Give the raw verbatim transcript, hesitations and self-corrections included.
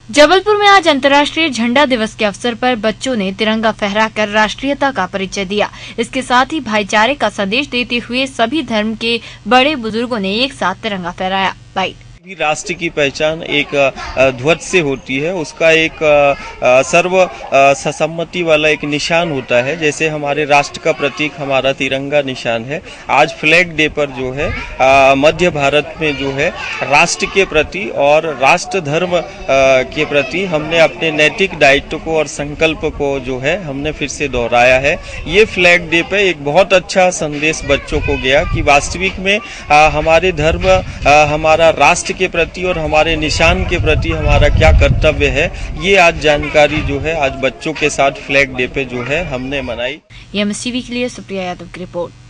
जबलपुर में आज अंतर्राष्ट्रीय झंडा दिवस के अवसर पर बच्चों ने तिरंगा फहराकर राष्ट्रीयता का परिचय दिया। इसके साथ ही भाईचारे का संदेश देते हुए सभी धर्म के बड़े बुजुर्गों ने एक साथ तिरंगा फहराया। बाइट भी राष्ट्र की पहचान एक ध्वज से होती है, उसका एक सर्व सम्मति वाला एक निशान होता है। जैसे हमारे राष्ट्र का प्रतीक हमारा तिरंगा निशान है। आज फ्लैग डे पर जो है मध्य भारत में जो है राष्ट्र के प्रति और राष्ट्र धर्म के प्रति हमने अपने नैतिक दायित्व को और संकल्प को जो है हमने फिर से दोहराया है। ये फ्लैग डे पे एक बहुत अच्छा संदेश बच्चों को गया कि वास्तविक में आ, हमारे धर्म आ, हमारा राष्ट्र के प्रति और हमारे निशान के प्रति हमारा क्या कर्तव्य है, ये आज जानकारी जो है आज बच्चों के साथ फ्लैग डे पे जो है हमने मनाई। एमसीवी के लिए सुप्रिया यादव की रिपोर्ट।